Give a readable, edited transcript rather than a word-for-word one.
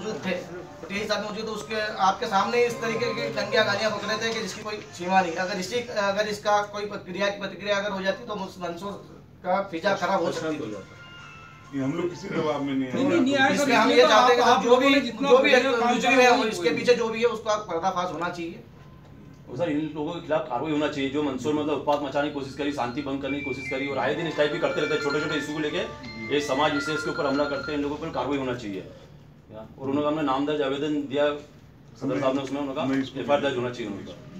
मौजूद थे, 23 आदमी मौजूद, तो उसके आपके सामने इस तरीके की दंगियां गालियां बक रहे थे कि जिसकी कोई सीमा नहीं। अगर इसका कोई प्रतिक्रिया अगर हो जाती तो मंसूर का फिजा खराब हो सकती थी। हम लोग किसी दबाव में नहीं है। इसमें हम ये चाहते हैं कि जो भी है इसके पीछे जो भी है उसका पर्दाफाश होना चाहिए। सर इन लोगों के खिलाफ कार्रवाई होना चाहिए जो मंसूर मतलब उत्पाद मचाने की कोशिश करी, शांति भंग करने की कोशिश करी और आए दिन इस टाइप की करते रहते हैं। छोटे छोटे इशू को लेके ये समाज विशेष के ऊपर हमला करते हैं, इन लोगों पर कार्रवाई होना चाहिए। और उन्होंने हमने नाम दर्ज आवेदन दिया सदर साहब ने, उसमें उनका FIR दर्ज होना चाहिए उनका।